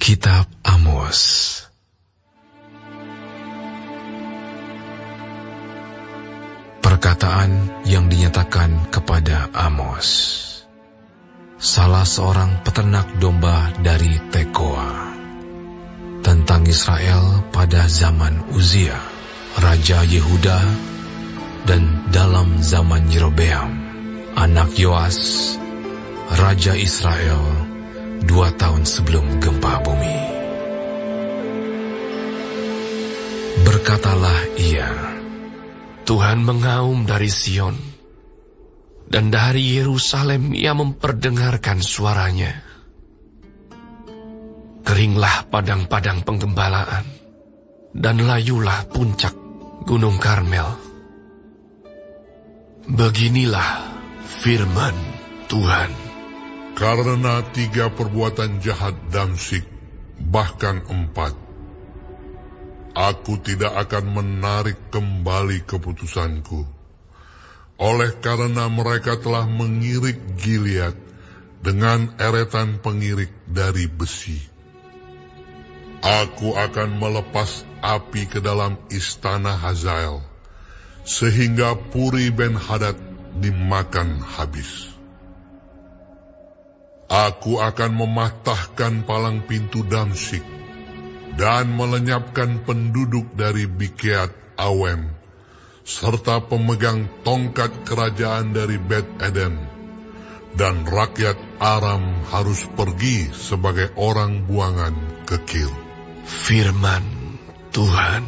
Kitab Amos. Perkataan yang dinyatakan kepada Amos, salah seorang peternak domba dari Tekoa, tentang Israel pada zaman Uzia, Raja Yehuda, dan dalam zaman Yerobeam, anak Yoas, Raja Israel, 2 tahun sebelum gempa bumi. Berkatalah ia, Tuhan mengaum dari Sion, dan dari Yerusalem ia memperdengarkan suaranya. Keringlah padang-padang penggembalaan, dan layulah puncak Gunung Karmel. Beginilah firman Tuhan. Karena 3 perbuatan jahat Damsyik, bahkan 4, aku tidak akan menarik kembali keputusanku. Oleh karena mereka telah mengirik Gilead dengan eretan pengirik dari besi. Aku akan melepas api ke dalam istana Hazael, sehingga Puri Ben-Hadad dimakan habis. Aku akan mematahkan palang pintu Damsyik dan melenyapkan penduduk dari Bikeat Awem, serta pemegang tongkat kerajaan dari Bet Eden, dan rakyat Aram harus pergi sebagai orang buangan ke Kir. Firman Tuhan.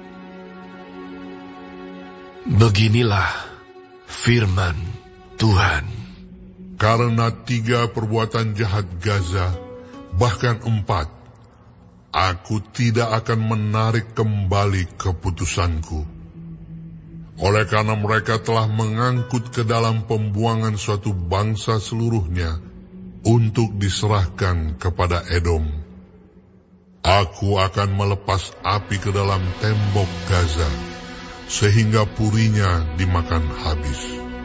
Beginilah firman Tuhan. Karena 3 perbuatan jahat Gaza, bahkan 4, aku tidak akan menarik kembali keputusanku. Oleh karena mereka telah mengangkut ke dalam pembuangan suatu bangsa seluruhnya untuk diserahkan kepada Edom, aku akan melepas api ke dalam tembok Gaza, sehingga purinya dimakan habis.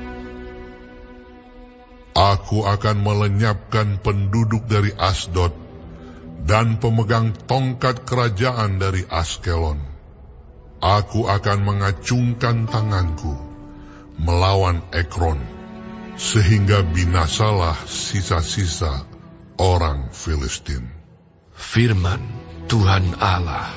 Aku akan melenyapkan penduduk dari Asdod dan pemegang tongkat kerajaan dari Askelon. Aku akan mengacungkan tanganku melawan Ekron, sehingga binasalah sisa-sisa orang Filistin. Firman Tuhan Allah.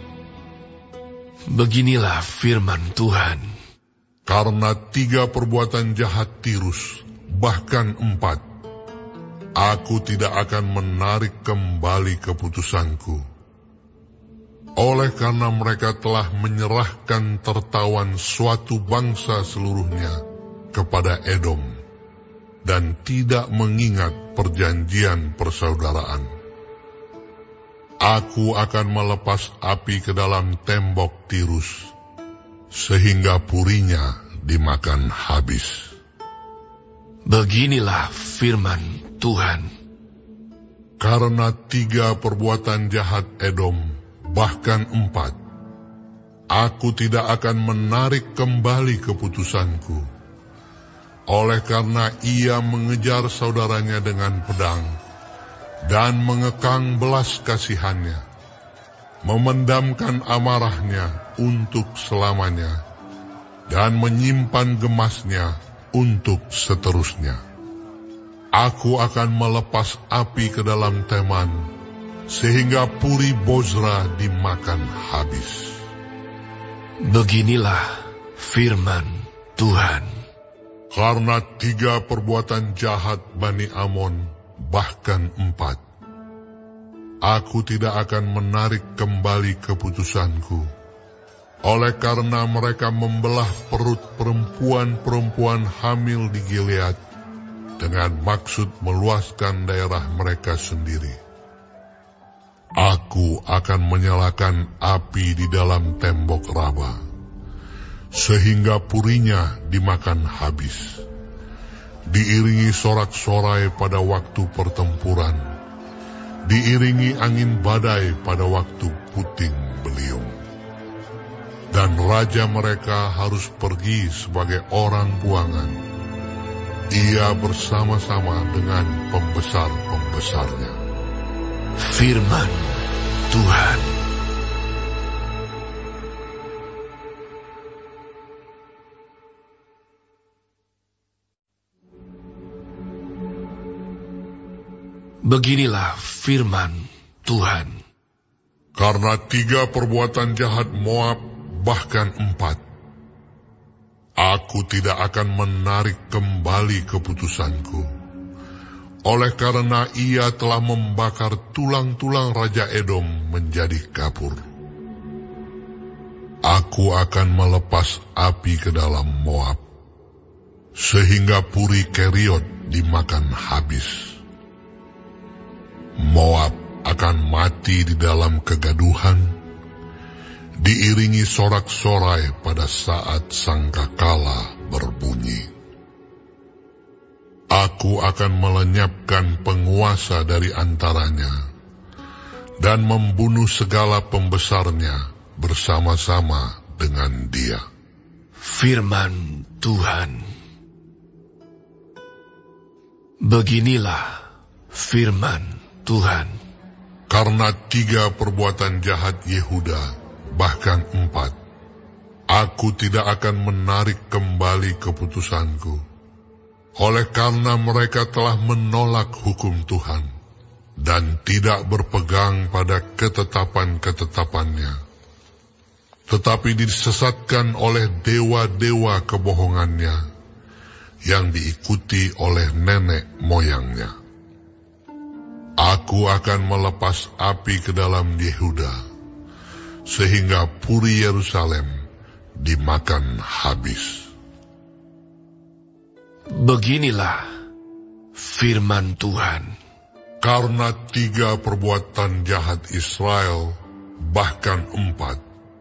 Beginilah firman Tuhan. Karena 3 perbuatan jahat Tirus, bahkan 4, aku tidak akan menarik kembali keputusanku. Oleh karena mereka telah menyerahkan tertawan suatu bangsa seluruhnya kepada Edom, dan tidak mengingat perjanjian persaudaraan. Aku akan melepas api ke dalam tembok Tirus, sehingga purinya dimakan habis. Beginilah firman Tuhan. Karena 3 perbuatan jahat Edom, bahkan 4, aku tidak akan menarik kembali keputusanku. Oleh karena ia mengejar saudaranya dengan pedang, dan mengekang belas kasihannya, memendamkan amarahnya untuk selamanya, dan menyimpan gemasnya untuk seterusnya. Aku akan melepas api ke dalam Teman, sehingga Puri Bozra dimakan habis. Beginilah firman Tuhan. Karena 3 perbuatan jahat Bani Amon, bahkan 4, aku tidak akan menarik kembali keputusanku. Oleh karena mereka membelah perut perempuan-perempuan hamil di Gilead dengan maksud meluaskan daerah mereka sendiri. Aku akan menyalakan api di dalam tembok Raba, sehingga purinya dimakan habis. Diiringi sorak-sorai pada waktu pertempuran, diiringi angin badai pada waktu puting beliung. Dan raja mereka harus pergi sebagai orang buangan. Ia bersama-sama dengan pembesar-pembesarnya. firman Tuhan. Beginilah firman Tuhan. Karena 3 perbuatan jahat Moab, bahkan 4, aku tidak akan menarik kembali keputusanku. Oleh karena ia telah membakar tulang-tulang Raja Edom menjadi kapur. Aku akan melepas api ke dalam Moab, sehingga Puri Keriot dimakan habis. Moab akan mati di dalam kegaduhan, diiringi sorak-sorai pada saat sangkakala berbunyi. Aku akan melenyapkan penguasa dari antaranya, dan membunuh segala pembesarnya bersama-sama dengan dia. Firman Tuhan. Beginilah firman Tuhan. Karena 3 perbuatan jahat Yehuda, bahkan 4, aku tidak akan menarik kembali keputusanku. Oleh karena mereka telah menolak hukum Tuhan, dan tidak berpegang pada ketetapan-ketetapannya, tetapi disesatkan oleh dewa-dewa kebohongannya, yang diikuti oleh nenek moyangnya. Aku akan melepas api ke dalam Yehuda, sehingga Puri Yerusalem dimakan habis. Beginilah firman Tuhan. Karena 3 perbuatan jahat Israel, bahkan 4,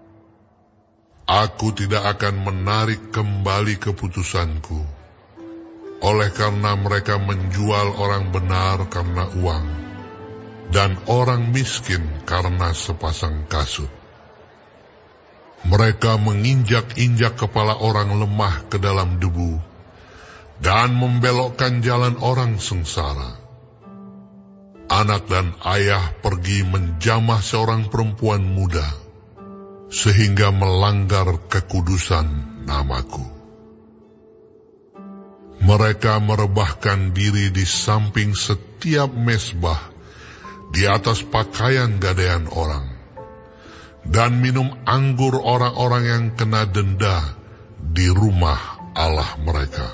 aku tidak akan menarik kembali keputusanku. Oleh karena mereka menjual orang benar karena uang, dan orang miskin karena sepasang kasut. Mereka menginjak-injak kepala orang lemah ke dalam debu, dan membelokkan jalan orang sengsara. Anak dan ayah pergi menjamah seorang perempuan muda, sehingga melanggar kekudusan namaku. Mereka merebahkan diri di samping setiap mezbah, di atas pakaian gadaian orang, dan minum anggur orang-orang yang kena denda di rumah Allah mereka.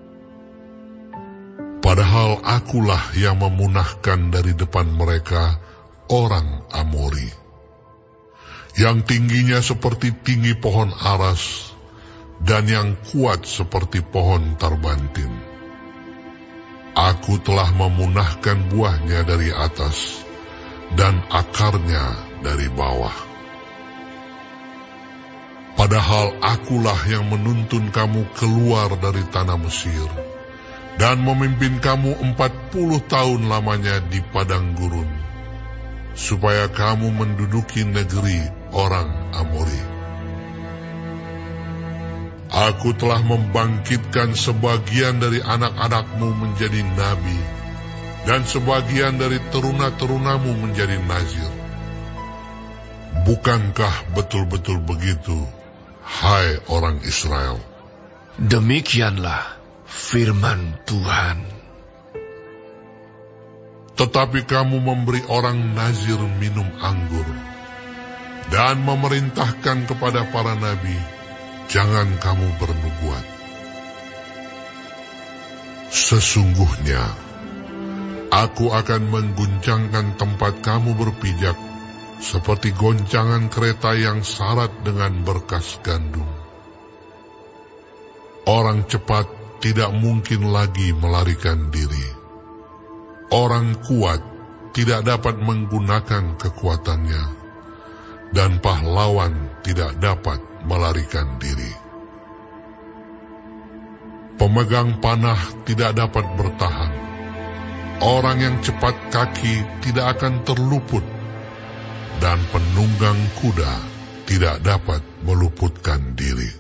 Padahal akulah yang memunahkan dari depan mereka orang Amori, yang tingginya seperti tinggi pohon aras, dan yang kuat seperti pohon tarbantin. Aku telah memunahkan buahnya dari atas, dan akarnya dari bawah. Padahal akulah yang menuntun kamu keluar dari tanah Mesir, dan memimpin kamu 40 tahun lamanya di padang gurun, supaya kamu menduduki negeri orang Amori. Aku telah membangkitkan sebagian dari anak-anakmu menjadi nabi, dan sebagian dari teruna-terunamu menjadi nazir. Bukankah betul-betul begitu, hai orang Israel? Demikianlah firman Tuhan. Tetapi kamu memberi orang nazir minum anggur, dan memerintahkan kepada para nabi, jangan kamu bernubuat. Sesungguhnya, aku akan mengguncangkan tempat kamu berpijak, seperti goncangan kereta yang syarat dengan berkas gandum. Orang cepat tidak mungkin lagi melarikan diri. Orang kuat tidak dapat menggunakan kekuatannya, dan pahlawan tidak dapat melarikan diri. Pemegang panah tidak dapat bertahan. Orang yang cepat kaki tidak akan terluput, dan penunggang kuda tidak dapat meluputkan diri.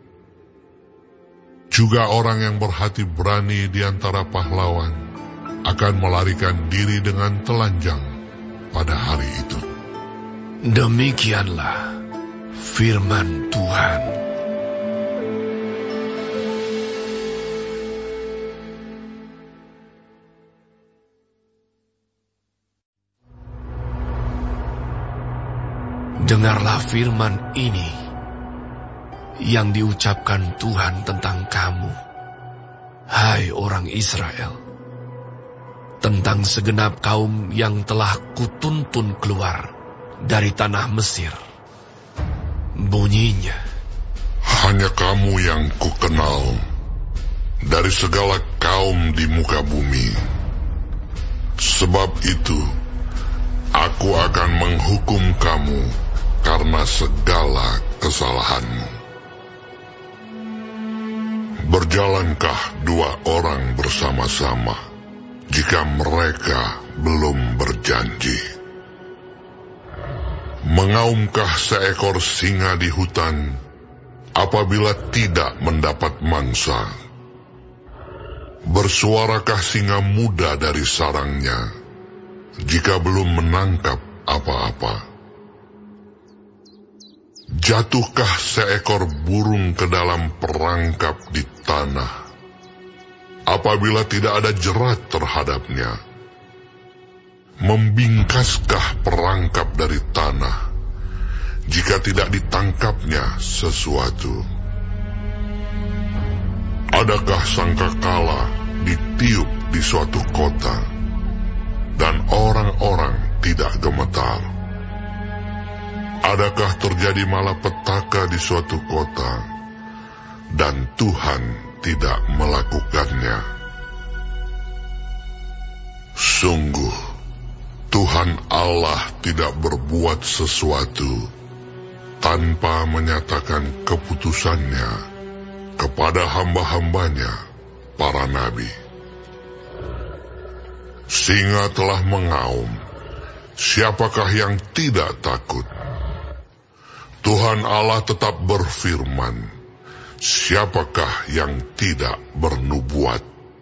Juga orang yang berhati berani di antara pahlawan akan melarikan diri dengan telanjang, pada hari itu. Demikianlah firman Tuhan. Dengarlah firman ini yang diucapkan Tuhan tentang kamu, hai orang Israel, tentang segenap kaum yang telah kutuntun keluar dari tanah Mesir. Bunyinya, hanya kamu yang kukenal dari segala kaum di muka bumi. Sebab itu, aku akan menghukum kamu karena segala kesalahanmu. Berjalankah dua orang bersama-sama jika mereka belum berjanji? Mengaumkah seekor singa di hutan apabila tidak mendapat mangsa? Bersuarakah singa muda dari sarangnya jika belum menangkap apa-apa? Jatuhkah seekor burung ke dalam perangkap di tanah apabila tidak ada jerat terhadapnya? Membingkaskah perangkap dari tanah jika tidak ditangkapnya sesuatu? Adakah sangkakala ditiup di suatu kota dan orang-orang tidak gemetar? Adakah terjadi malapetaka di suatu kota dan Tuhan tidak melakukannya? Sungguh, Tuhan Allah tidak berbuat sesuatu tanpa menyatakan keputusannya kepada hamba-hambanya, para nabi. Singa telah mengaum, siapakah yang tidak takut? Tuhan Allah tetap berfirman, siapakah yang tidak bernubuat?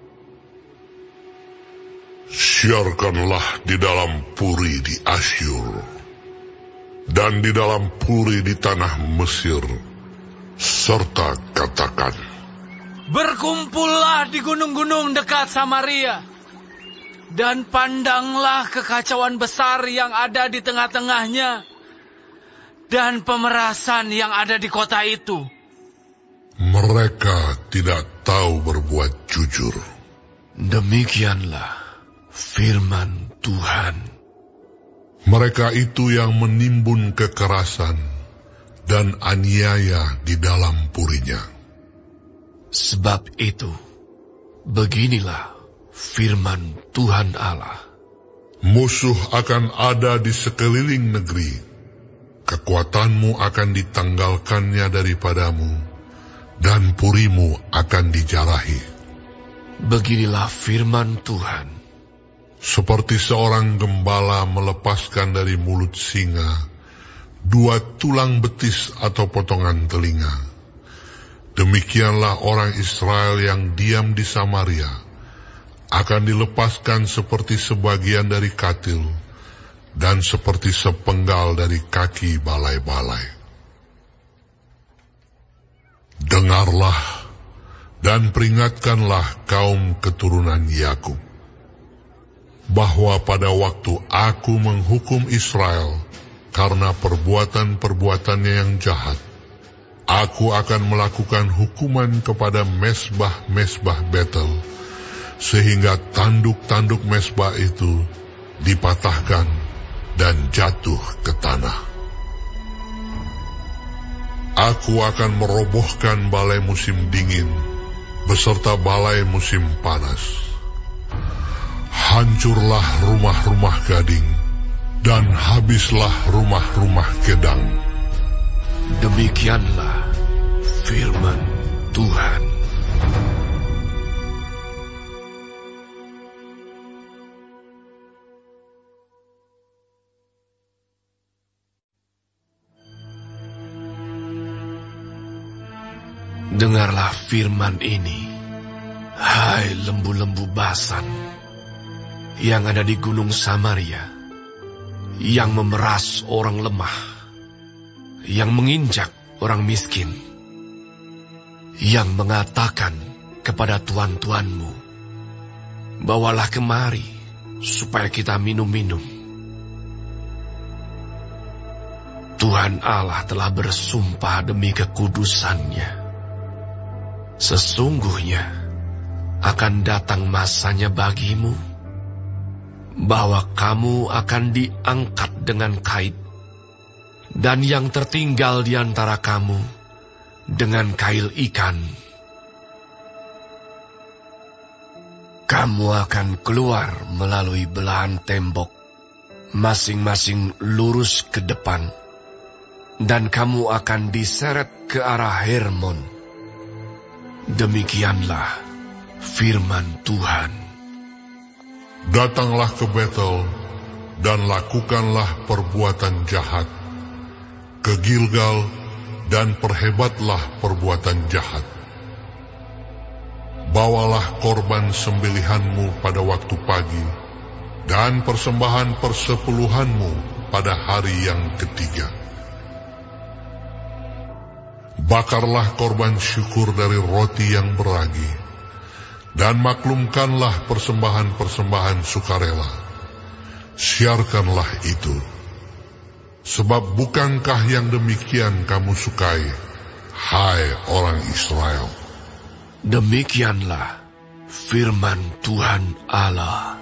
Siarkanlah di dalam puri di Asyur, dan di dalam puri di tanah Mesir, serta katakan, berkumpullah di gunung-gunung dekat Samaria, dan pandanglah kekacauan besar yang ada di tengah-tengahnya, dan pemerasan yang ada di kota itu. Mereka tidak tahu berbuat jujur. Demikianlah firman Tuhan. Mereka itu yang menimbun kekerasan dan aniaya di dalam purinya. Sebab itu, beginilah firman Tuhan Allah. Musuh akan ada di sekeliling negeri. Kekuatanmu akan ditanggalkannya daripadamu, dan purimu akan dijarahi. Beginilah firman Tuhan. Seperti seorang gembala melepaskan dari mulut singa 2 tulang betis atau potongan telinga, demikianlah orang Israel yang diam di Samaria akan dilepaskan seperti sebagian dari katil, dan seperti sepenggal dari kaki balai-balai. Dengarlah dan peringatkanlah kaum keturunan Yakub, bahwa pada waktu aku menghukum Israel karena perbuatan-perbuatannya yang jahat, aku akan melakukan hukuman kepada mesbah-mesbah Betel, sehingga tanduk-tanduk mesbah itu dipatahkan dan jatuh ke tanah. Aku akan merobohkan balai musim dingin beserta balai musim panas. Hancurlah rumah-rumah gading dan habislah rumah-rumah kedang. Demikianlah firman Tuhan. Dengarlah firman ini, hai lembu-lembu Basan yang ada di gunung Samaria, yang memeras orang lemah, yang menginjak orang miskin, yang mengatakan kepada tuan-tuanmu, bawalah kemari supaya kita minum-minum. Tuhan Allah telah bersumpah demi kekudusannya. Sesungguhnya akan datang masanya bagimu, bahwa kamu akan diangkat dengan kait, dan yang tertinggal di antara kamu dengan kail ikan. Kamu akan keluar melalui belahan tembok, masing-masing lurus ke depan, dan kamu akan diseret ke arah Hermon. Demikianlah firman Tuhan. Datanglah ke Betel dan lakukanlah perbuatan jahat. Ke Gilgal dan perhebatlah perbuatan jahat. Bawalah korban sembelihanmu pada waktu pagi, dan persembahan persepuluhanmu pada hari yang ketiga. Bakarlah korban syukur dari roti yang beragi, dan maklumkanlah persembahan-persembahan sukarela. Siarkanlah itu. Sebab bukankah yang demikian kamu sukai, hai orang Israel? Demikianlah firman Tuhan Allah.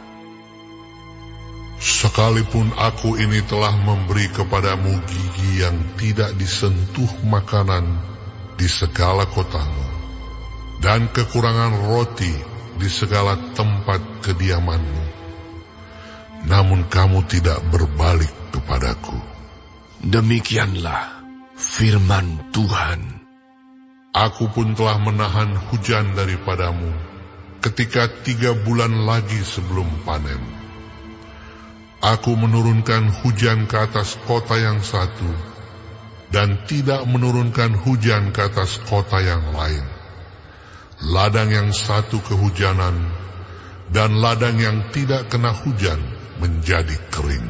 Sekalipun aku ini telah memberi kepadamu gigi yang tidak disentuh makanan di segala kotamu, dan kekurangan roti di segala tempat kediamanmu, namun kamu tidak berbalik kepadaku. Demikianlah firman Tuhan. Aku pun telah menahan hujan daripadamu ketika 3 bulan lagi sebelum panen. Aku menurunkan hujan ke atas kota yang satu, dan tidak menurunkan hujan ke atas kota yang lain. Ladang yang satu kehujanan, dan ladang yang tidak kena hujan menjadi kering.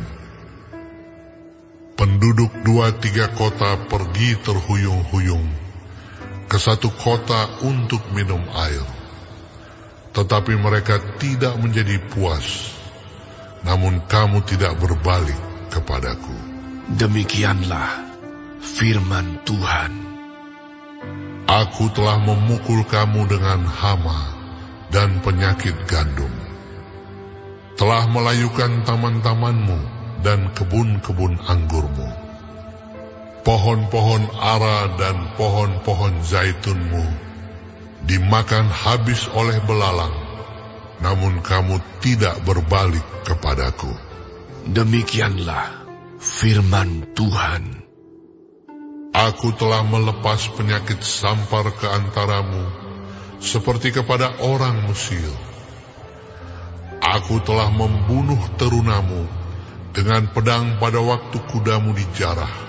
Penduduk 2-3 kota pergi terhuyung-huyung ke satu kota untuk minum air, tetapi mereka tidak menjadi puas, namun kamu tidak berbalik kepadaku. Demikianlah firman Tuhan. Aku telah memukul kamu dengan hama dan penyakit gandum, telah melayukan taman-tamanmu dan kebun-kebun anggurmu. Pohon-pohon ara dan pohon-pohon zaitunmu dimakan habis oleh belalang, namun kamu tidak berbalik kepadaku. Demikianlah firman Tuhan. Aku telah melepas penyakit sampar ke antaramu, seperti kepada orang Mesir. Aku telah membunuh terunamu dengan pedang pada waktu kudamu dijarah.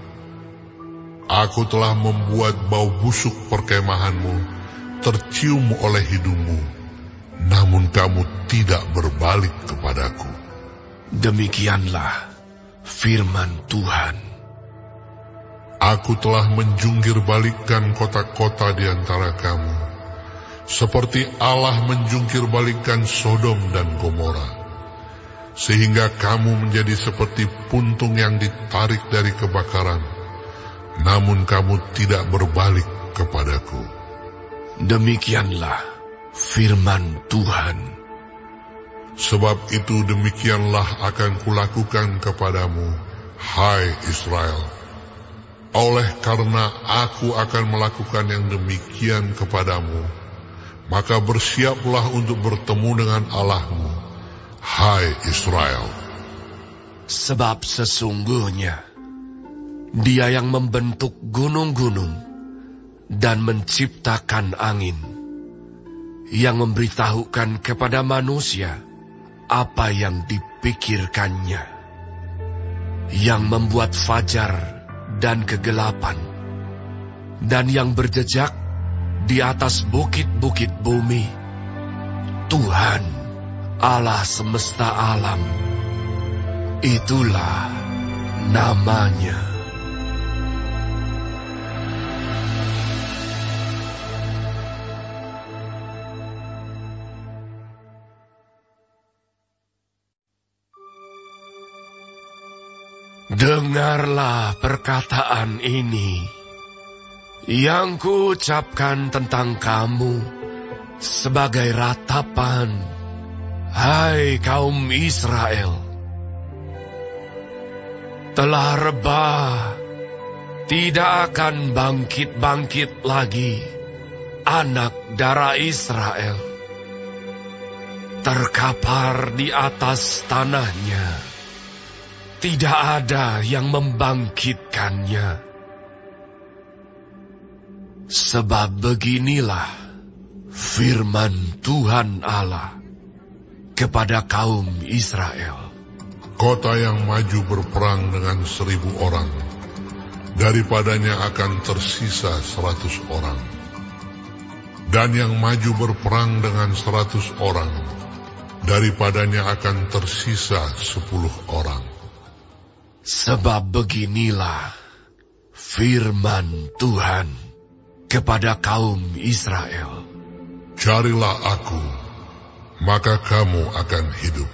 Aku telah membuat bau busuk perkemahanmu tercium oleh hidungmu, namun kamu tidak berbalik kepadaku. Demikianlah firman Tuhan. Aku telah menjungkir balikkan kota-kota di antara kamu, seperti Allah menjungkir balikkan Sodom dan Gomora, sehingga kamu menjadi seperti puntung yang ditarik dari kebakaran, namun kamu tidak berbalik kepadaku. Demikianlah firman Tuhan. Sebab itu demikianlah akan kulakukan kepadamu, hai Israel. Oleh karena aku akan melakukan yang demikian kepadamu, maka bersiaplah untuk bertemu dengan Allahmu, hai Israel. Sebab sesungguhnya Dia yang membentuk gunung-gunung dan menciptakan angin, yang memberitahukan kepada manusia apa yang dipikirkannya, yang membuat fajar dan kegelapan, dan yang berjejak di atas bukit-bukit bumi. Tuhan Allah semesta alam, itulah namanya. Dengarlah perkataan ini yang kuucapkan tentang kamu sebagai ratapan, hai kaum Israel. Telah rebah, tidak akan bangkit-bangkit lagi anak darah Israel. Terkapar di atas tanahnya, tidak ada yang membangkitkannya. Sebab beginilah firman Tuhan Allah kepada kaum Israel. Kota yang maju berperang dengan 1.000 orang, daripadanya akan tersisa 100 orang. Dan yang maju berperang dengan 100 orang, daripadanya akan tersisa 10 orang. Sebab beginilah firman Tuhan kepada kaum Israel. Carilah aku, maka kamu akan hidup.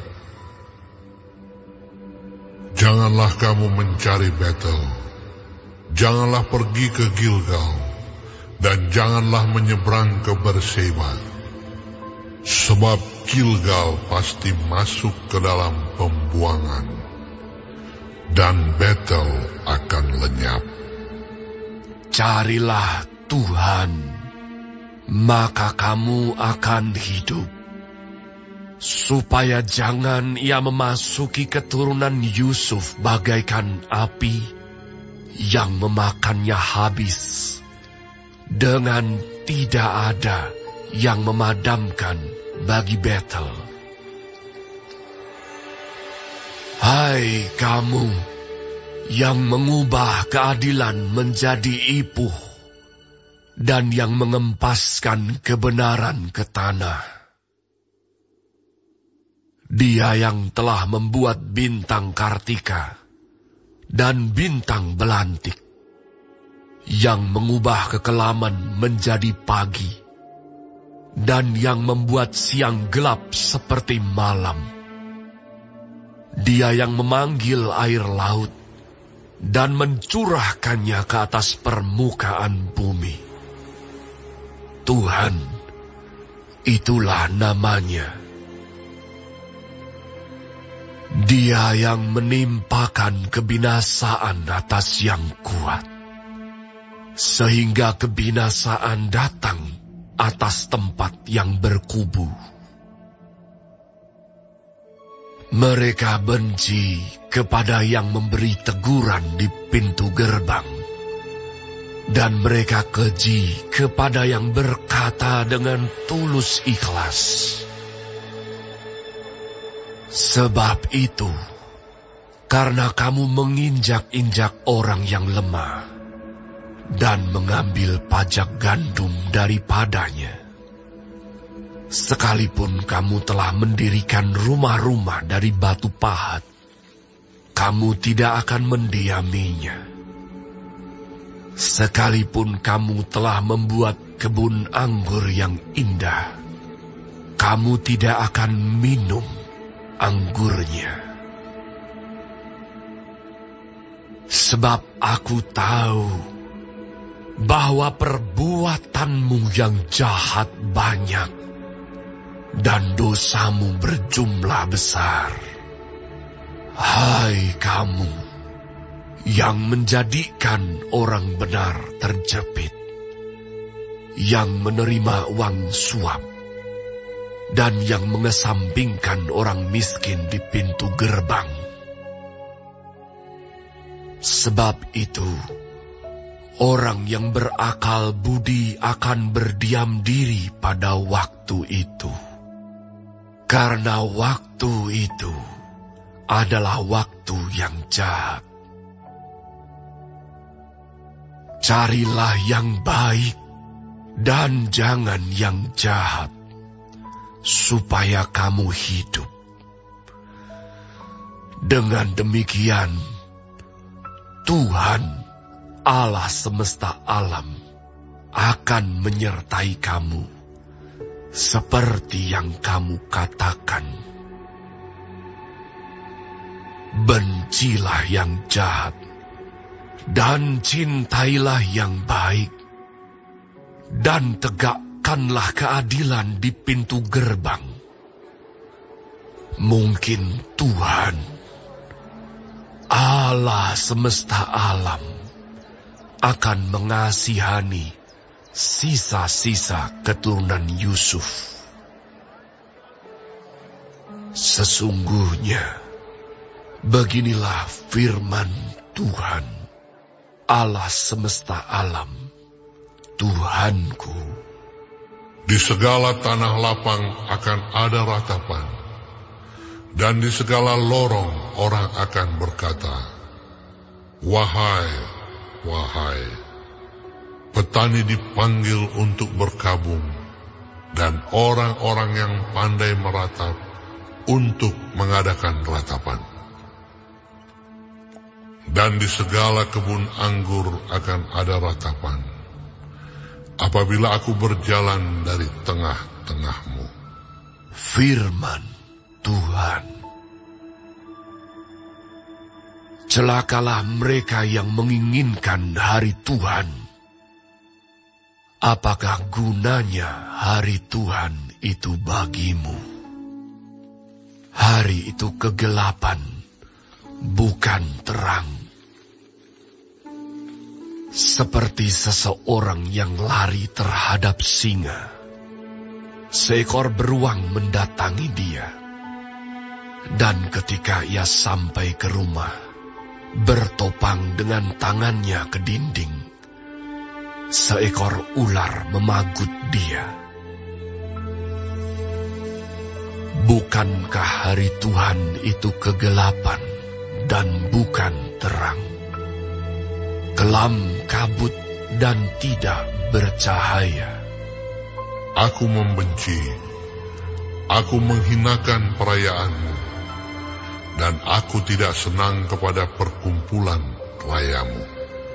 Janganlah kamu mencari Betel, janganlah pergi ke Gilgal, dan janganlah menyeberang ke Berseba. Sebab Gilgal pasti masuk ke dalam pembuangan, dan Betel akan lenyap. Carilah Tuhan, maka kamu akan hidup, supaya jangan ia memasuki keturunan Yusuf bagaikan api yang memakannya habis, dengan tidak ada yang memadamkan bagi Betel. Hai kamu yang mengubah keadilan menjadi ipuh dan yang mengempaskan kebenaran ke tanah. Dia yang telah membuat bintang Kartika dan bintang belantik, yang mengubah kekelaman menjadi pagi, dan yang membuat siang gelap seperti malam. Dia yang memanggil air laut dan mencurahkannya ke atas permukaan bumi. Tuhan, itulah namanya. Dia yang menimpakan kebinasaan atas yang kuat, sehingga kebinasaan datang atas tempat yang berkubu. Mereka benci kepada yang memberi teguran di pintu gerbang, dan mereka keji kepada yang berkata dengan tulus ikhlas. Sebab itu, karena kamu menginjak-injak orang yang lemah dan mengambil pajak gandum daripadanya, sekalipun kamu telah mendirikan rumah-rumah dari batu pahat, kamu tidak akan mendiaminya. Sekalipun kamu telah membuat kebun anggur yang indah, kamu tidak akan minum anggurnya. Sebab aku tahu bahwa perbuatanmu yang jahat banyak, dan dosamu berjumlah besar. Hai kamu yang menjadikan orang benar terjepit, yang menerima uang suap, dan yang mengesampingkan orang miskin di pintu gerbang. Sebab itu, orang yang berakal budi akan berdiam diri pada waktu itu. Karena waktu itu adalah waktu yang jahat. Carilah yang baik dan jangan yang jahat, supaya kamu hidup. Dengan demikian, Tuhan Allah semesta alam akan menyertai kamu seperti yang kamu katakan. Bencilah yang jahat dan cintailah yang baik, dan tegakkanlah keadilan di pintu gerbang. Mungkin Tuhan Allah semesta alam akan mengasihani sisa-sisa keturunan Yusuf. Sesungguhnya, beginilah firman Tuhan, Allah semesta alam, Tuhanku. Di segala tanah lapang akan ada ratapan, dan di segala lorong orang akan berkata, "Wahai, wahai." Petani dipanggil untuk berkabung, dan orang-orang yang pandai meratap untuk mengadakan ratapan. Dan di segala kebun anggur akan ada ratapan, apabila aku berjalan dari tengah-tengahmu. Firman Tuhan. Celakalah mereka yang menginginkan hari Tuhan. Apakah gunanya hari Tuhan itu bagimu? Hari itu kegelapan, bukan terang. Seperti seseorang yang lari terhadap singa. Seekor beruang mendatangi dia. Dan ketika ia sampai ke rumah, bertopang dengan tangannya ke dinding, seekor ular memagut dia. Bukankah hari Tuhan itu kegelapan dan bukan terang? Kelam kabut dan tidak bercahaya. Aku membenci, aku menghinakan perayaanmu, dan aku tidak senang kepada perkumpulan rayamu.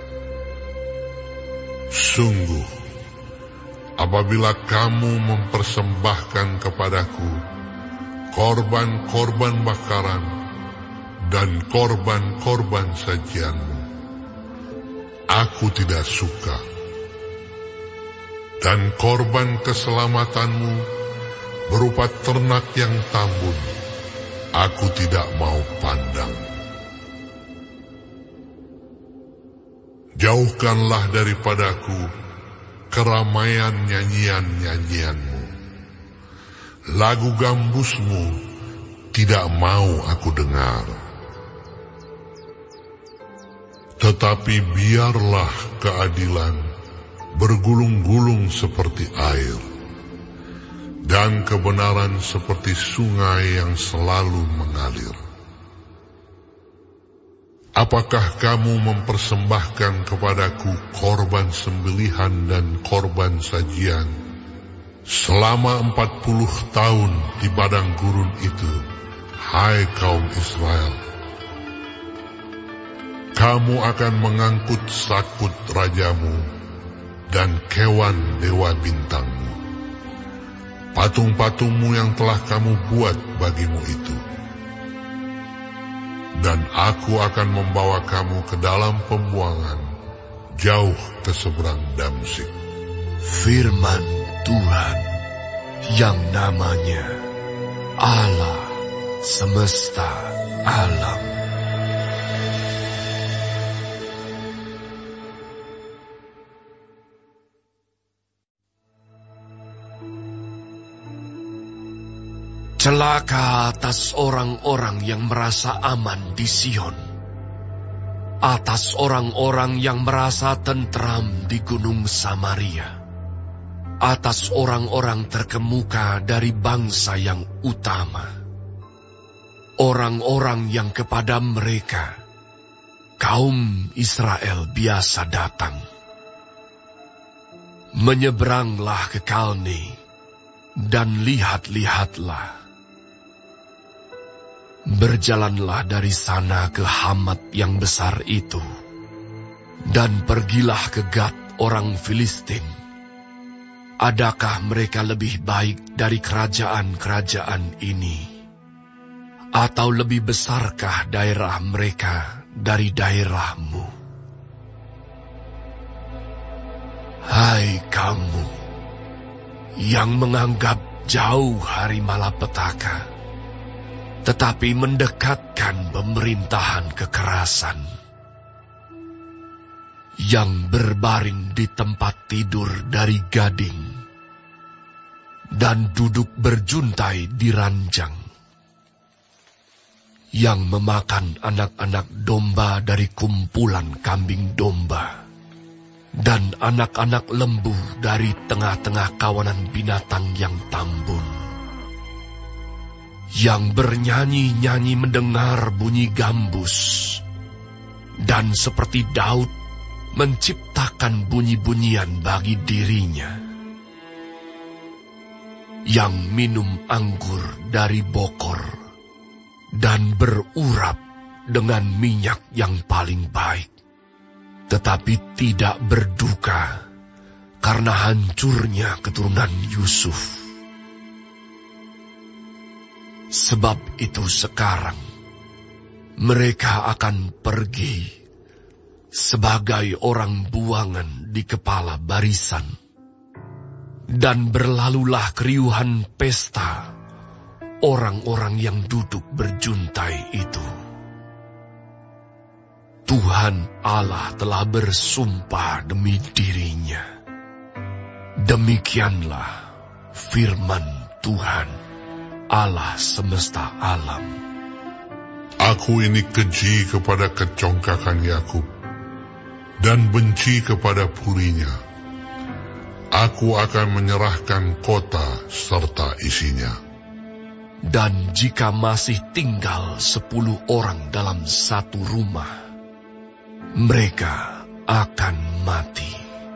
Sungguh, apabila kamu mempersembahkan kepadaku korban-korban bakaran dan korban-korban sajianmu, aku tidak suka. Dan korban keselamatanmu berupa ternak yang tambun, aku tidak mau pandang. Jauhkanlah daripadaku keramaian nyanyian-nyanyianmu. Lagu gambusmu tidak mau aku dengar. Tetapi biarlah keadilan bergulung-gulung seperti air, dan kebenaran seperti sungai yang selalu mengalir. Apakah kamu mempersembahkan kepadaku korban sembelihan dan korban sajian selama 40 tahun di padang gurun itu, hai kaum Israel? Kamu akan mengangkut sakut rajamu dan kewan dewa bintangmu, patung-patungmu yang telah kamu buat bagimu itu. Dan aku akan membawa kamu ke dalam pembuangan, jauh ke seberang Damsyik. Firman Tuhan yang namanya Allah semesta alam. Celaka atas orang-orang yang merasa aman di Sion, atas orang-orang yang merasa tentram di gunung Samaria, atas orang-orang terkemuka dari bangsa yang utama, orang-orang yang kepada mereka kaum Israel biasa datang. Menyeberanglah ke Kalne dan lihat-lihatlah. Berjalanlah dari sana ke Hamat yang besar itu, dan pergilah ke Gat orang Filistin. Adakah mereka lebih baik dari kerajaan-kerajaan ini? Atau lebih besarkah daerah mereka dari daerahmu? Hai kamu yang menganggap jauh hari malapetaka, tetapi mendekatkan pemerintahan kekerasan, yang berbaring di tempat tidur dari gading, dan duduk berjuntai di ranjang, yang memakan anak-anak domba dari kumpulan kambing domba, dan anak-anak lembu dari tengah-tengah kawanan binatang yang tambun, yang bernyanyi-nyanyi mendengar bunyi gambus, dan seperti Daud menciptakan bunyi-bunyian bagi dirinya, yang minum anggur dari bokor, dan berurap dengan minyak yang paling baik, tetapi tidak berduka karena hancurnya keturunan Yusuf. Sebab itu sekarang mereka akan pergi sebagai orang buangan di kepala barisan, dan berlalulah keriuhan pesta orang-orang yang duduk berjuntai itu. Tuhan Allah telah bersumpah demi dirinya. Demikianlah firman Tuhan, Allah semesta alam. Aku ini keji kepada kecongkakan Yakub, dan benci kepada purinya. Aku akan menyerahkan kota serta isinya. Dan jika masih tinggal 10 orang dalam satu rumah, mereka akan mati.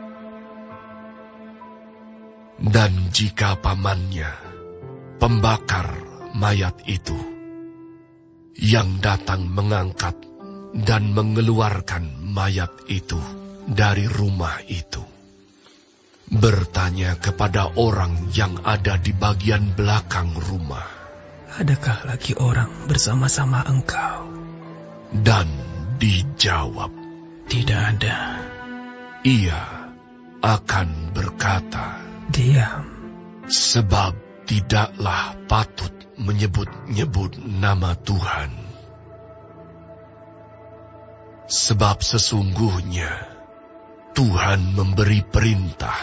Dan jika pamannya, pembakar mayat itu, yang datang mengangkat dan mengeluarkan mayat itu dari rumah itu, bertanya kepada orang yang ada di bagian belakang rumah, adakah lagi orang bersama-sama engkau? Dan dijawab, tidak ada. Ia akan berkata, diam, sebab tidaklah patut menyebut-nyebut nama Tuhan. Sebab sesungguhnya Tuhan memberi perintah,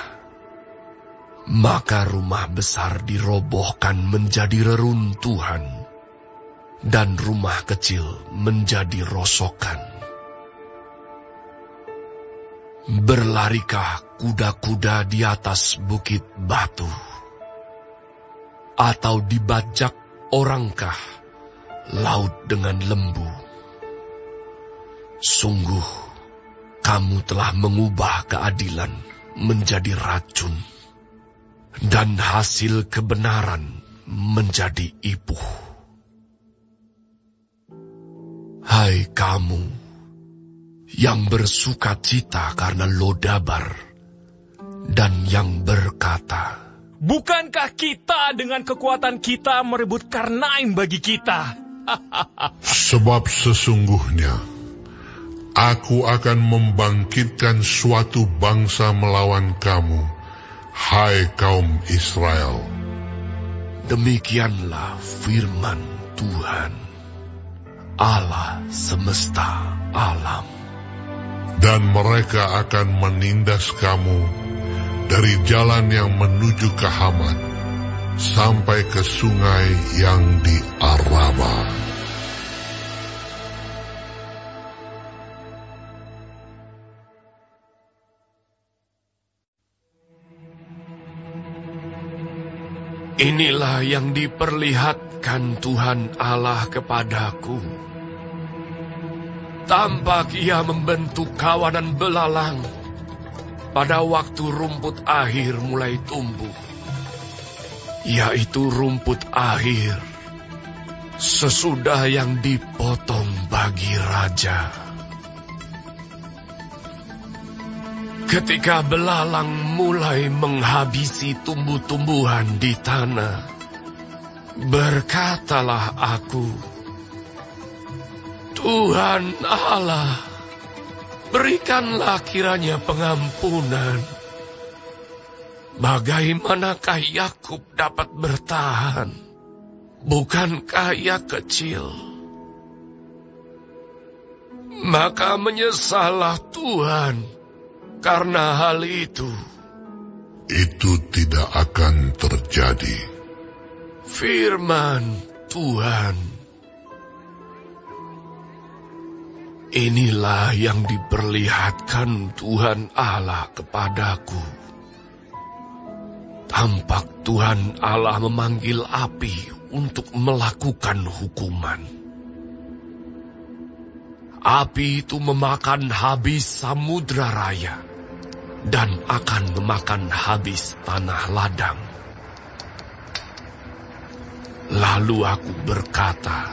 maka rumah besar dirobohkan menjadi reruntuhan, dan rumah kecil menjadi rosokan. Berlarikah kuda-kuda di atas bukit batu? Atau dibajak orangkah laut dengan lembu? Sungguh, kamu telah mengubah keadilan menjadi racun, dan hasil kebenaran menjadi ipuh. Hai kamu yang bersuka cita karena Lodabar, dan yang berkata, bukankah kita dengan kekuatan kita merebut Karnaim bagi kita? Sebab sesungguhnya aku akan membangkitkan suatu bangsa melawan kamu, hai kaum Israel. Demikianlah firman Tuhan, Allah semesta alam. Dan mereka akan menindas kamu dari jalan yang menuju ke Hamat sampai ke sungai yang di Araba. Inilah yang diperlihatkan Tuhan Allah kepadaku. Tampak ia membentuk kawanan belalang pada waktu rumput akhir mulai tumbuh, yaitu rumput akhir, sesudah yang dipotong bagi raja. Ketika belalang mulai menghabisi tumbuh-tumbuhan di tanah, berkatalah aku, Tuhan Allah, berikanlah kiranya pengampunan. Bagaimanakah Yakub dapat bertahan? Bukankah ia kecil? Maka menyesallah Tuhan karena hal itu. Itu tidak akan terjadi. Firman Tuhan. Inilah yang diperlihatkan Tuhan Allah kepadaku. Tampak Tuhan Allah memanggil api untuk melakukan hukuman. Api itu memakan habis samudra raya dan akan memakan habis tanah ladang. Lalu aku berkata,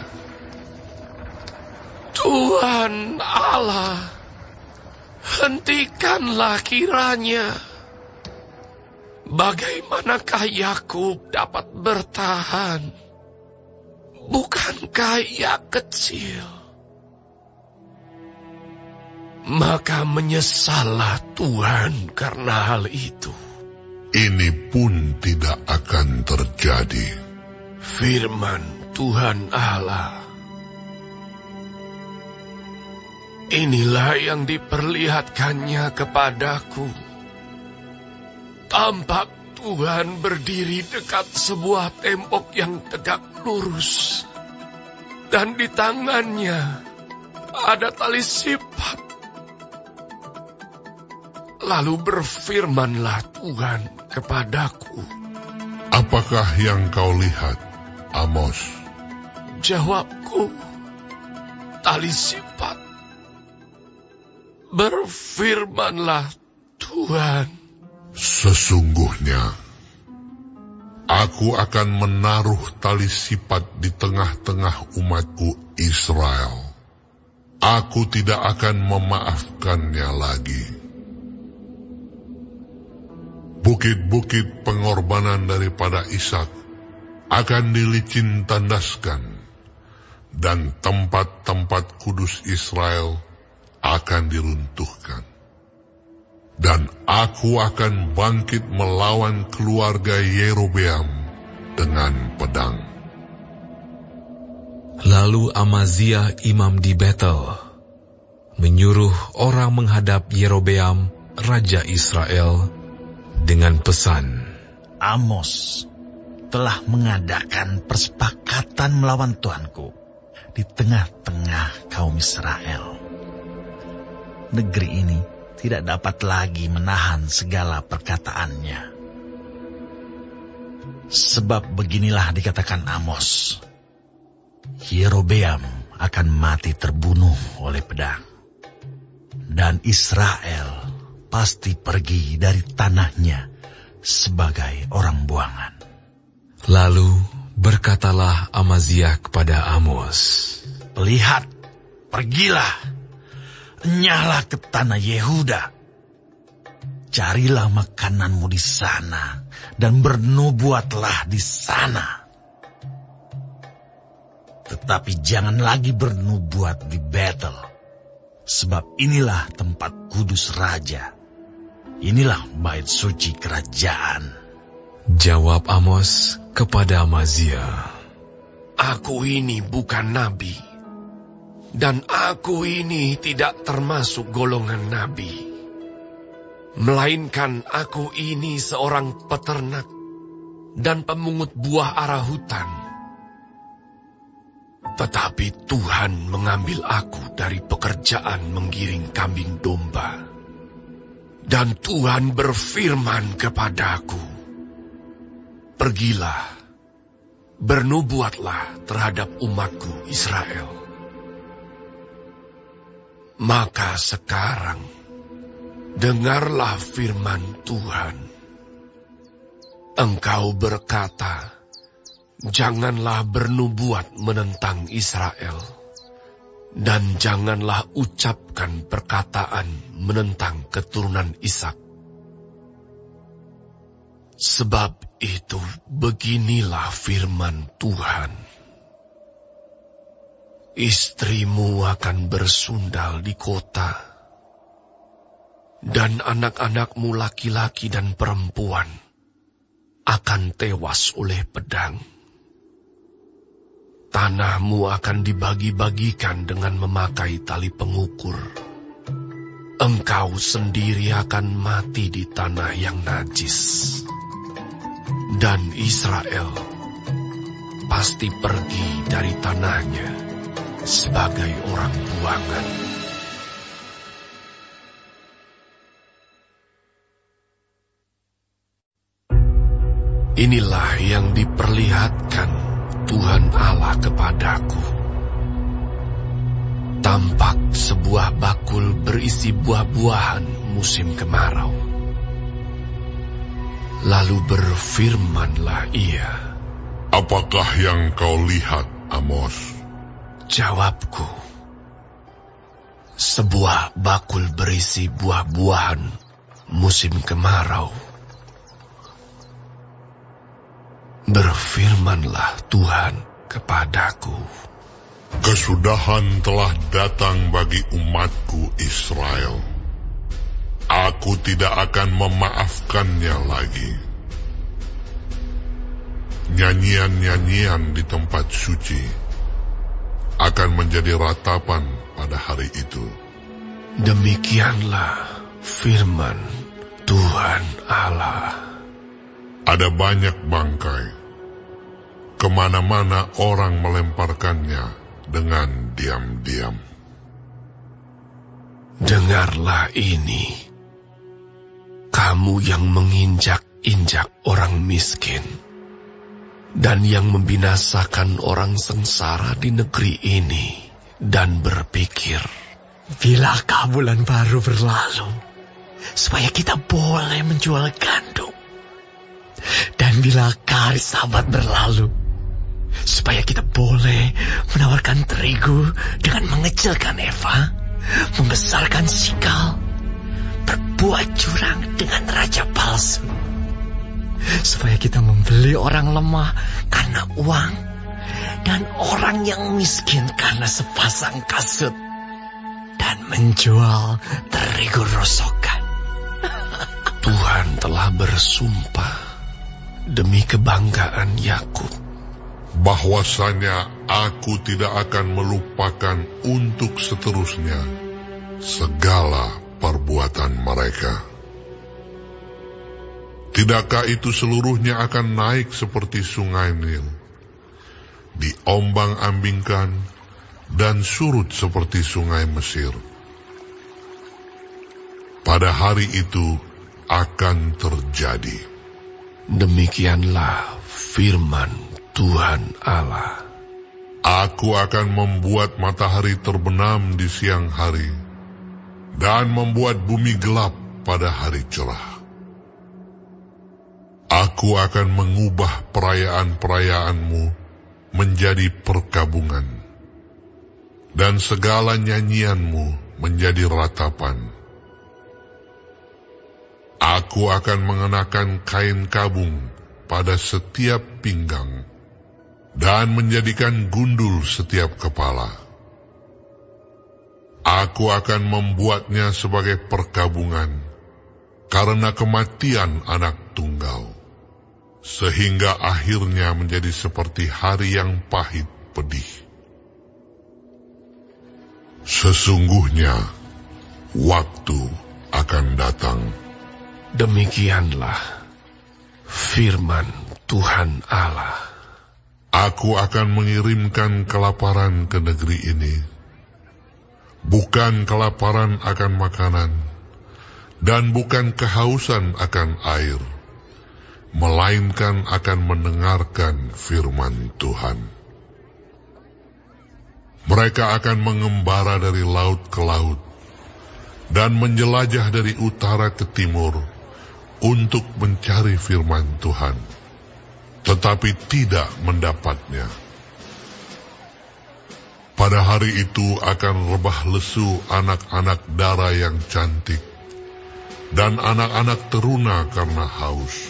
Tuhan Allah, hentikanlah kiranya. Bagaimanakah Yakub dapat bertahan? Bukankah ia kecil? Maka menyesallah Tuhan karena hal itu. Ini pun tidak akan terjadi. Firman Tuhan Allah. Inilah yang diperlihatkannya kepadaku. Tampak Tuhan berdiri dekat sebuah tembok yang tegak lurus. Dan di tangannya ada tali sipat. Lalu berfirmanlah Tuhan kepadaku. Apakah yang kau lihat, Amos? Jawabku, tali sipat. Berfirmanlah Tuhan. Sesungguhnya, aku akan menaruh tali sipat di tengah-tengah umatku Israel. Aku tidak akan memaafkannya lagi. Bukit-bukit pengorbanan daripada Ishak akan dilicin tandaskan, dan tempat-tempat kudus Israel akan diruntuhkan. Dan aku akan bangkit melawan keluarga Yerobeam dengan pedang. Lalu Amaziah imam di Betel menyuruh orang menghadap Yerobeam, raja Israel, dengan pesan, Amos telah mengadakan persepakatan melawan Tuanku di tengah-tengah kaum Israel. Negeri ini tidak dapat lagi menahan segala perkataannya. Sebab beginilah dikatakan Amos, Yerobeam akan mati terbunuh oleh pedang, dan Israel pasti pergi dari tanahnya sebagai orang buangan. Lalu berkatalah Amaziah kepada Amos, Lihat, pergilah, enyahlah ke tanah Yehuda. Carilah makananmu di sana dan bernubuatlah di sana. Tetapi jangan lagi bernubuat di Betel, sebab inilah tempat kudus raja. Inilah bait suci kerajaan. Jawab Amos kepada Amaziah, Aku ini bukan nabi, dan aku ini tidak termasuk golongan nabi. Melainkan aku ini seorang peternak dan pemungut buah ara hutan. Tetapi Tuhan mengambil aku dari pekerjaan menggiring kambing domba. Dan Tuhan berfirman kepadaku, Pergilah, bernubuatlah terhadap umatku Israel. Maka sekarang, dengarlah firman Tuhan. Engkau berkata, Janganlah bernubuat menentang Israel, dan janganlah ucapkan perkataan menentang keturunan Ishak. Sebab itu beginilah firman Tuhan. Istrimu akan bersundal di kota, dan anak-anakmu laki-laki dan perempuan akan tewas oleh pedang. Tanahmu akan dibagi-bagikan dengan memakai tali pengukur. Engkau sendiri akan mati di tanah yang najis. Dan Israel pasti pergi dari tanahnya sebagai orang buangan. Inilah yang diperlihatkan Tuhan Allah kepadaku. Tampak sebuah bakul berisi buah-buahan musim kemarau. Lalu berfirmanlah ia, "Apakah yang kau lihat, Amos?" Jawabku, "Sebuah bakul berisi buah-buahan musim kemarau." Berfirmanlah Tuhan kepadaku, "Kesudahan telah datang bagi umatku Israel. Aku tidak akan memaafkannya lagi. Nyanyian-nyanyian di tempat suci akan menjadi ratapan pada hari itu." Demikianlah firman Tuhan Allah. Ada banyak bangkai, kemana-mana orang melemparkannya dengan diam-diam. Dengarlah ini, kamu yang menginjak-injak orang miskin, dan yang membinasakan orang sengsara di negeri ini, dan berpikir, Bilakah bulan baru berlalu, supaya kita boleh menjual gandum? Dan bilakah hari Sabat berlalu, supaya kita boleh menawarkan terigu dengan mengecilkan eva, membesarkan sikal, berbuat curang dengan raja palsu, supaya kita membeli orang lemah karena uang, dan orang yang miskin karena sepasang kasut, dan menjual terigu rosokan. Tuhan telah bersumpah demi kebanggaan Yakub, bahwasanya aku tidak akan melupakan untuk seterusnya segala perbuatan mereka. Tidakkah itu seluruhnya akan naik seperti sungai Nil, diombang-ambingkan dan surut seperti sungai Mesir? Pada hari itu akan terjadi. Demikianlah firman Tuhan Allah. Aku akan membuat matahari terbenam di siang hari, dan membuat bumi gelap pada hari cerah. Aku akan mengubah perayaan-perayaanmu menjadi perkabungan, dan segala nyanyianmu menjadi ratapan. Aku akan mengenakan kain kabung pada setiap pinggang, dan menjadikan gundul setiap kepala. Aku akan membuatnya sebagai perkabungan karena kematian anak tunggal, sehingga akhirnya menjadi seperti hari yang pahit pedih. Sesungguhnya waktu akan datang. Demikianlah firman Tuhan Allah. Aku akan mengirimkan kelaparan ke negeri ini, bukan kelaparan akan makanan, dan bukan kehausan akan air, melainkan akan mendengarkan firman Tuhan. Mereka akan mengembara dari laut ke laut, dan menjelajah dari utara ke timur, untuk mencari firman Tuhan. tetapi tidak mendapatnya. Pada hari itu akan rebah lesu anak-anak dara yang cantik, dan anak-anak teruna karena haus.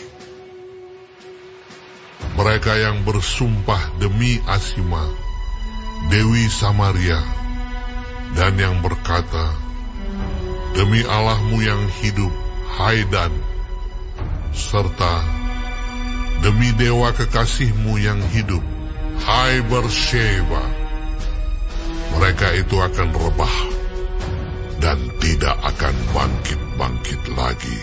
Mereka yang bersumpah demi Asima, Dewi Samaria, dan yang berkata, demi Allahmu yang hidup, hai Dan, serta demi dewa kekasihmu yang hidup, hai Bersheba. Mereka itu akan rebah dan tidak akan bangkit-bangkit lagi.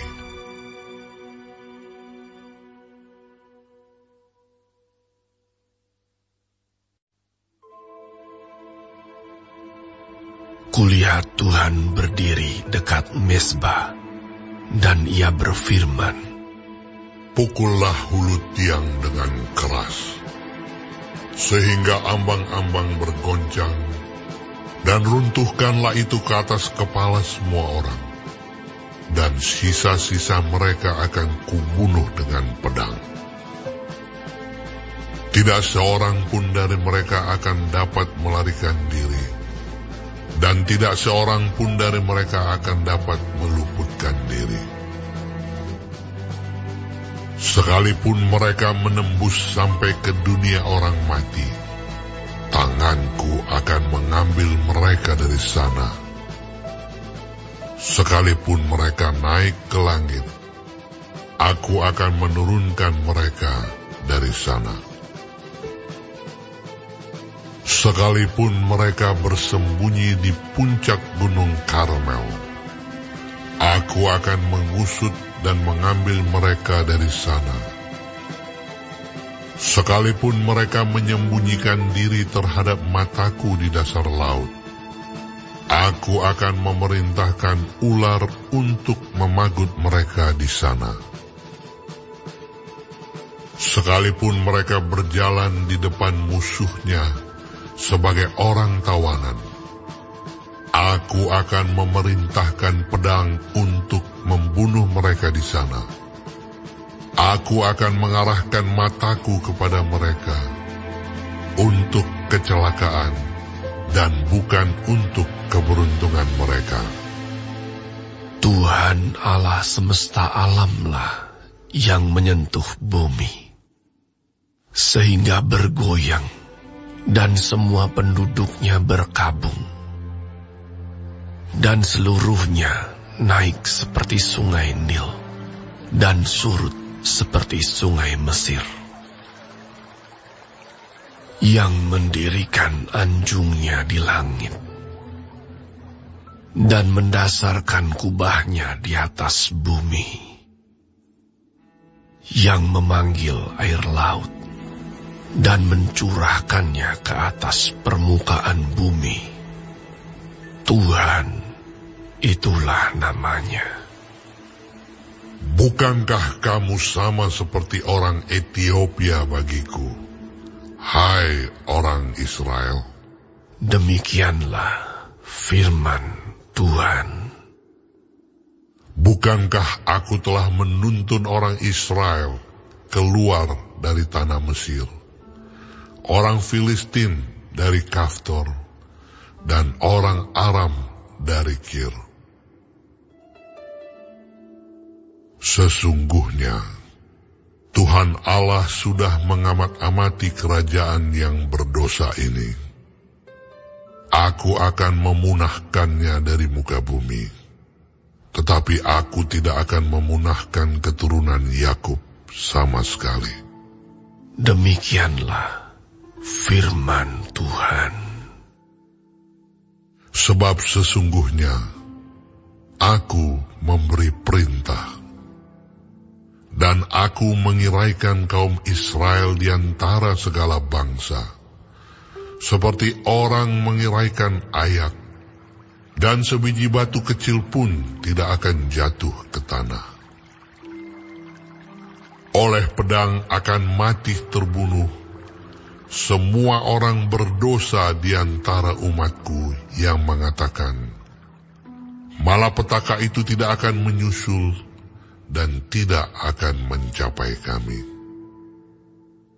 Kulihat Tuhan berdiri dekat mezbah, dan ia berfirman, pukullah hulu tiang dengan keras, sehingga ambang-ambang bergoncang, dan runtuhkanlah itu ke atas kepala semua orang, dan sisa-sisa mereka akan kubunuh dengan pedang. Tidak seorang pun dari mereka akan dapat melarikan diri, dan tidak seorang pun dari mereka akan dapat meluputkan diri. Sekalipun mereka menembus sampai ke dunia orang mati, tanganku akan mengambil mereka dari sana. Sekalipun mereka naik ke langit, aku akan menurunkan mereka dari sana. Sekalipun mereka bersembunyi di puncak gunung Karmel, aku akan mengusut dan mengambil mereka dari sana. Sekalipun mereka menyembunyikan diri terhadap mataku di dasar laut, aku akan memerintahkan ular untuk memagut mereka di sana. Sekalipun mereka berjalan di depan musuhnya sebagai orang tawanan, aku akan memerintahkan pedang untuk membunuh mereka di sana. Aku akan mengarahkan mataku kepada mereka untuk kecelakaan dan bukan untuk keberuntungan mereka. Tuhan Allah semesta alamlah yang menyentuh bumi, sehingga bergoyang dan semua penduduknya berkabung, dan seluruhnya naik seperti sungai Nil dan surut seperti sungai Mesir, yang mendirikan anjungnya di langit dan mendasarkan kubahnya di atas bumi, yang memanggil air laut dan mencurahkannya ke atas permukaan bumi. Tuhan, itulah namanya. Bukankah kamu sama seperti orang Ethiopia bagiku, hai orang Israel? Demikianlah firman Tuhan. Bukankah aku telah menuntun orang Israel keluar dari tanah Mesir, orang Filistin dari Kaftor, dan orang Aram dari Kir? Sesungguhnya, Tuhan Allah sudah mengamat-amati kerajaan yang berdosa ini. Aku akan memunahkannya dari muka bumi, tetapi aku tidak akan memunahkan keturunan Yakub sama sekali. Demikianlah firman Tuhan. Sebab sesungguhnya, aku memberi perintah, dan aku mengiraikan kaum Israel di antara segala bangsa, seperti orang mengiraikan ayak, dan sebiji batu kecil pun tidak akan jatuh ke tanah. Oleh pedang akan mati terbunuh semua orang berdosa di antara umatku yang mengatakan, malapetaka itu tidak akan menyusul dan tidak akan mencapai kami.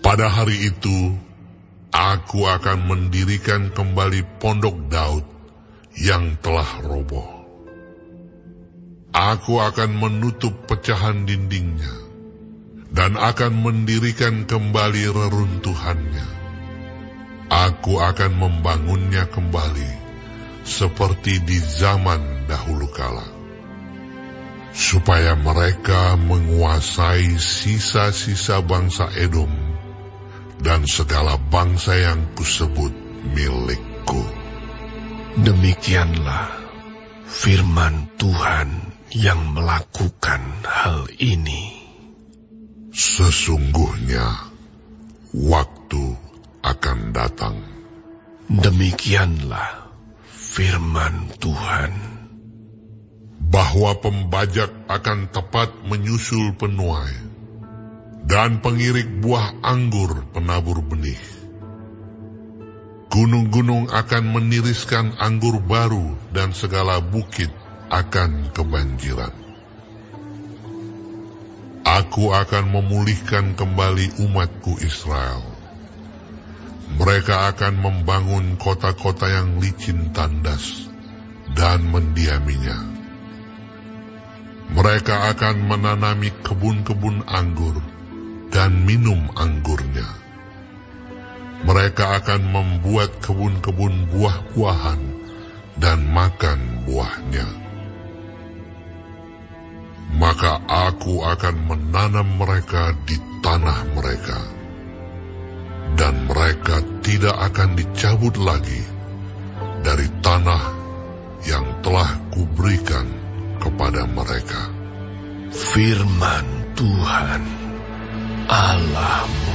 Pada hari itu, aku akan mendirikan kembali pondok Daud yang telah roboh. Aku akan menutup pecahan dindingnya dan akan mendirikan kembali reruntuhannya. Aku akan membangunnya kembali seperti di zaman dahulu kala, supaya mereka menguasai sisa-sisa bangsa Edom dan segala bangsa yang kusebut milikku. Demikianlah firman Tuhan yang melakukan hal ini. Sesungguhnya waktu akan datang. Demikianlah firman Tuhan, bahwa pembajak akan tepat menyusul penuai, dan pengirik buah anggur penabur benih. Gunung-gunung akan meniriskan anggur baru, dan segala bukit akan kebanjiran. Aku akan memulihkan kembali umatku Israel. Mereka akan membangun kota-kota yang licin tandas dan mendiaminya. Mereka akan menanami kebun-kebun anggur dan minum anggurnya. Mereka akan membuat kebun-kebun buah-buahan dan makan buahnya. Maka aku akan menanam mereka di tanah mereka, dan mereka tidak akan dicabut lagi dari tanah yang telah kuberikan kepada mereka. Firman Tuhan Allahmu.